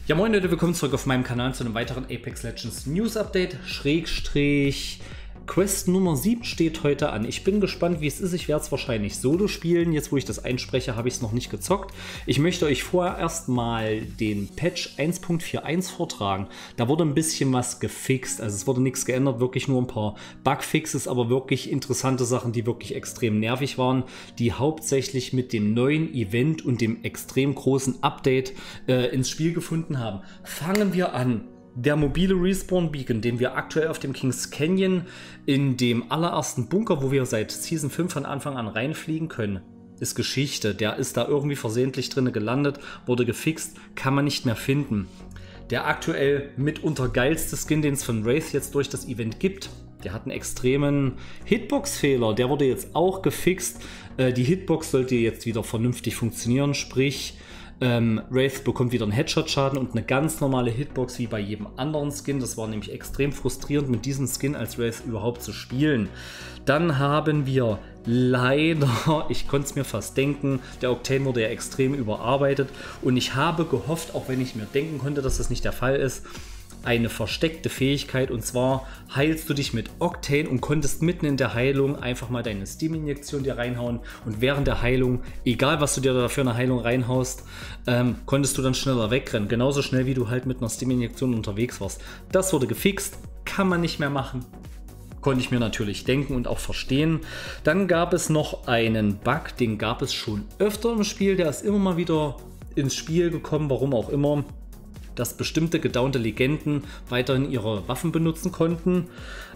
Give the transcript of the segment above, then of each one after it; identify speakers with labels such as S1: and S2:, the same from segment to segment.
S1: Ja moin Leute, willkommen zurück auf meinem Kanal zu einem weiteren Apex Legends News Update, Schrägstrich Quest Nummer 7 steht heute an. Ich bin gespannt, wie es ist. Ich werde es wahrscheinlich solo spielen. Jetzt, wo ich das einspreche, habe ich es noch nicht gezockt. Ich möchte euch vorher erstmal den Patch 1.41 vortragen. Da wurde ein bisschen was gefixt. Also es wurde nichts geändert, wirklich nur ein paar Bugfixes, aber wirklich interessante Sachen, die wirklich extrem nervig waren, die hauptsächlich mit dem neuen Event und dem extrem großen Update ins Spiel gefunden haben. Fangen wir an. Der mobile Respawn Beacon, den wir aktuell auf dem Kings Canyon in dem allerersten Bunker, wo wir seit Season 5 von Anfang an reinfliegen können, ist Geschichte. Der ist da irgendwie versehentlich drin gelandet, wurde gefixt, kann man nicht mehr finden. Der aktuell mitunter geilste Skin, den es von Wraith jetzt durch das Event gibt, der hat einen extremen Hitbox-Fehler, der wurde jetzt auch gefixt. Die Hitbox sollte jetzt wieder vernünftig funktionieren, sprich Wraith bekommt wieder einen Headshot-Schaden und eine ganz normale Hitbox wie bei jedem anderen Skin. Das war nämlich extrem frustrierend, mit diesem Skin als Wraith überhaupt zu spielen. Dann haben wir leider, ich konnte es mir fast denken, der Octane wurde ja extrem überarbeitet und ich habe gehofft, auch wenn ich mir denken konnte, dass das nicht der Fall ist, eine versteckte Fähigkeit, und zwar heilst du dich mit Octane und konntest mitten in der Heilung einfach mal deine Steam-Injektion dir reinhauen und während der Heilung, egal was du dir da für eine Heilung reinhaust, konntest du dann schneller wegrennen. Genauso schnell wie du halt mit einer Steam-Injektion unterwegs warst. Das wurde gefixt, kann man nicht mehr machen. Konnte ich mir natürlich denken und auch verstehen. Dann gab es noch einen Bug, den gab es schon öfter im Spiel, der ist immer mal wieder ins Spiel gekommen, warum auch immer, dass bestimmte gedownte Legenden weiterhin ihre Waffen benutzen konnten.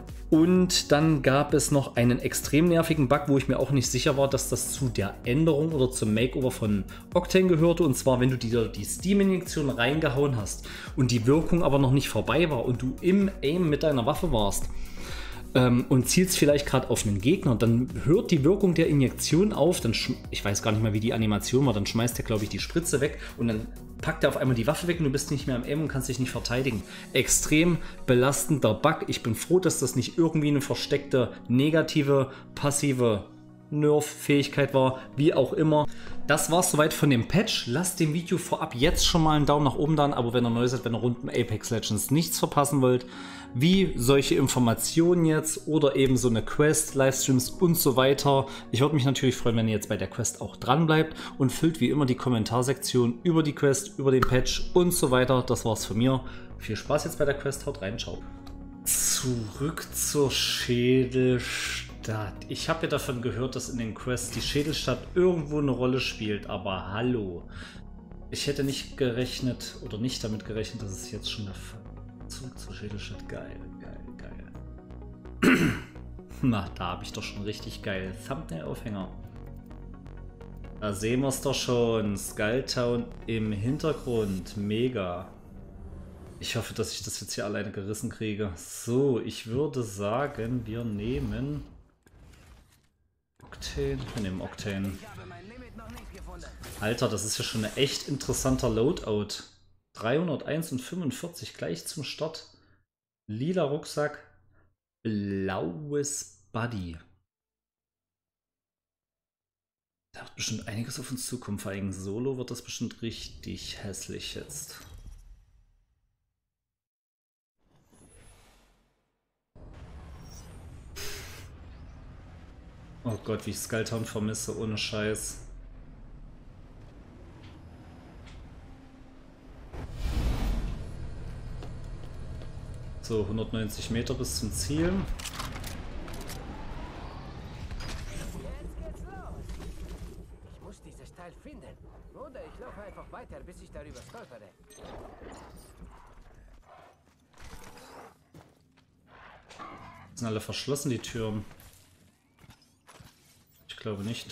S1: Und dann gab es noch einen extrem nervigen Bug, wo ich mir auch nicht sicher war, dass das zu der Änderung oder zum Makeover von Octane gehörte. Und zwar, wenn du dir die Steam-Injektion reingehauen hast und die Wirkung aber noch nicht vorbei war und du im Aim mit deiner Waffe warst und zielst vielleicht gerade auf einen Gegner, dann hört die Wirkung der Injektion auf, dann ich weiß gar nicht mehr, wie die Animation war, dann schmeißt er, glaube ich, die Spritze weg und dann packt er auf einmal die Waffe weg und du bist nicht mehr am Aim und kannst dich nicht verteidigen. Extrem belastender Bug. Ich bin froh, dass das nicht irgendwie eine versteckte, negative, passive Nerf-Fähigkeit war, wie auch immer. Das war's soweit von dem Patch. Lasst dem Video vorab jetzt schon mal einen Daumen nach oben da, ein Abo, wenn ihr neu seid, wenn ihr rund um Apex Legends nichts verpassen wollt. Wie solche Informationen jetzt oder eben so eine Quest, Livestreams und so weiter. Ich würde mich natürlich freuen, wenn ihr jetzt bei der Quest auch dran bleibt und füllt wie immer die Kommentarsektion über die Quest, über den Patch und so weiter. Das war's von mir. Viel Spaß jetzt bei der Quest, haut rein, ciao. Zurück zur Schädelstadt. Ich habe ja davon gehört, dass in den Quests die Schädelstadt irgendwo eine Rolle spielt, aber hallo. Ich hätte nicht gerechnet oder nicht damit gerechnet, dass es jetzt schon der Fall ist. Zurück zur Schädelstadt, geil, geil, geil. Na, da habe ich doch schon richtig geil. Thumbnail-Aufhänger. Da sehen wir es doch schon. Skulltown im Hintergrund. Mega. Ich hoffe, dass ich das jetzt hier alleine gerissen kriege. So, ich würde sagen, wir nehmen Octane. Wir nehmen Octane. Alter, das ist ja schon ein echt interessanter Loadout. 301 und 45 gleich zum Start. Lila Rucksack, blaues Buddy. Da wird bestimmt einiges auf uns zukommen. Vor allem Solo wird das bestimmt richtig hässlich jetzt. Oh Gott, wie ich Skulltown vermisse, ohne Scheiß. So, 190 Meter bis zum Ziel.
S2: Ich muss dieses Teil finden. Oder ich laufe einfach weiter, bis ich darüber stolpere.
S1: Sind alle verschlossen, die Türen? Ich glaube nicht.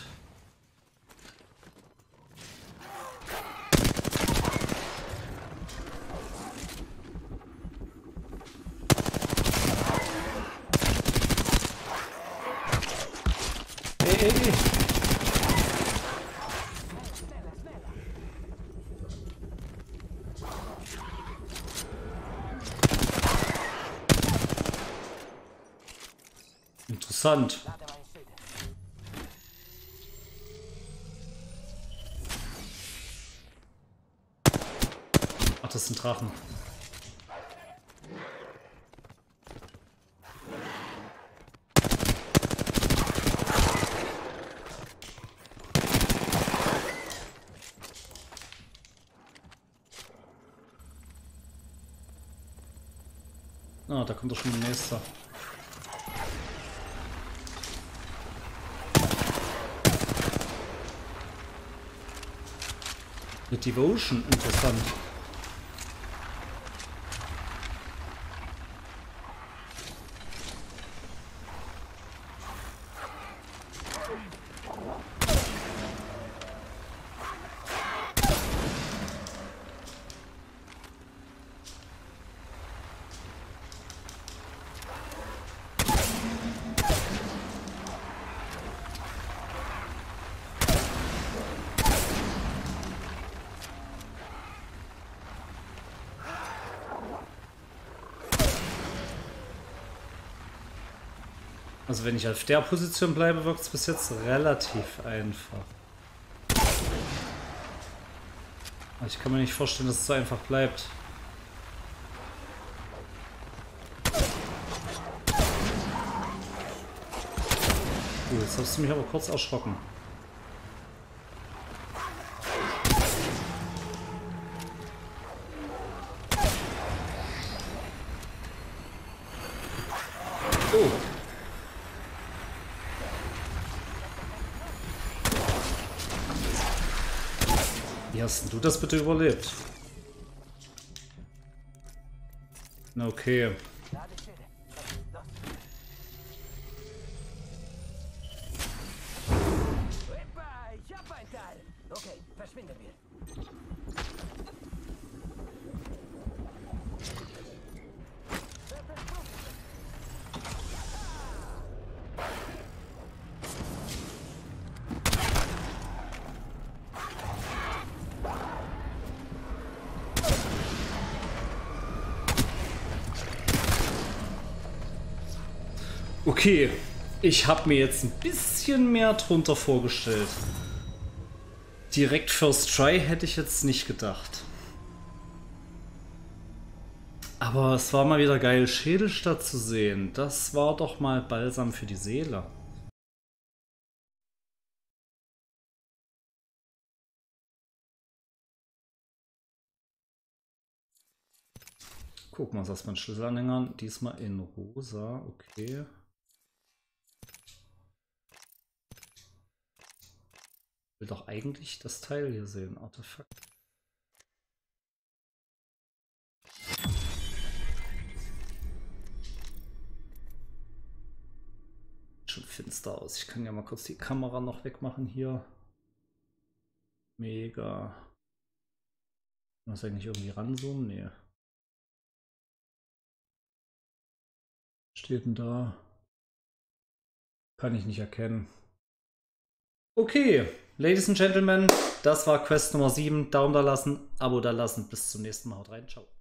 S1: Ey. Interessant. Ach, das sind Drachen. Ah, da kommt doch schon der nächste. Eine Devotion, interessant. Also wenn ich auf der Position bleibe, wirkt es bis jetzt relativ einfach. Aber ich kann mir nicht vorstellen, dass es so einfach bleibt. Jetzt hast du mich aber kurz erschrocken. Oh. Wie hast du das bitte überlebt? Okay.
S2: Ich hab ein Teil. Okay, verschwinden wir.
S1: Okay, ich habe mir jetzt ein bisschen mehr drunter vorgestellt. Direkt First Try hätte ich jetzt nicht gedacht. Aber es war mal wieder geil, Schädelstadt zu sehen. Das war doch mal Balsam für die Seele. Gucken wir uns erstmal einen Schlüsselanhänger an. Diesmal in rosa, okay. Ich will doch eigentlich das Teil hier sehen. Artefakt. Schon finster aus. Ich kann ja mal kurz die Kamera noch wegmachen hier. Mega. Muss eigentlich irgendwie ranzoomen? Nee. Steht denn da? Kann ich nicht erkennen. Okay, Ladies and Gentlemen, das war Quest Nummer 7. Daumen da lassen, Abo da lassen. Bis zum nächsten Mal. Haut rein. Ciao.